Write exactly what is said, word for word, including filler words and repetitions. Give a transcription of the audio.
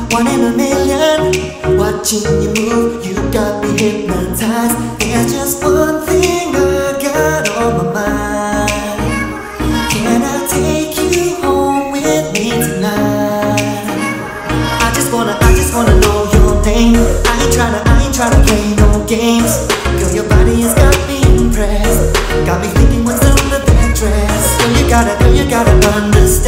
one in a million. Watching you move, you got me hypnotized. There's just one thing I got on my mind. Can I take you home with me tonight? I just wanna, I just wanna know your name. I ain't tryna, I ain't tryna play no games. Girl, your body has got me impressed. Got me thinking what's under that dress. Girl, you gotta, girl, you gotta understand.